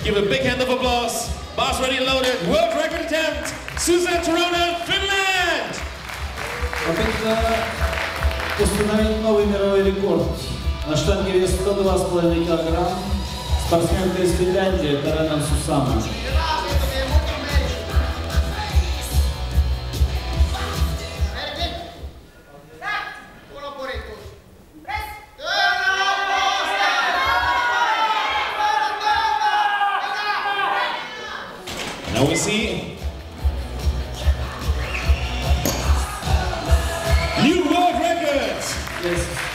Give a big hand of applause. Boss Ready and Loaded, world record attempt, Suzanne Turunen, Finland! Попытка установить новый мировой рекорд. На штанге вес 102,5 кг. Спортсменка из Финляндии Карена Сусана. Now we see new world records. Yes.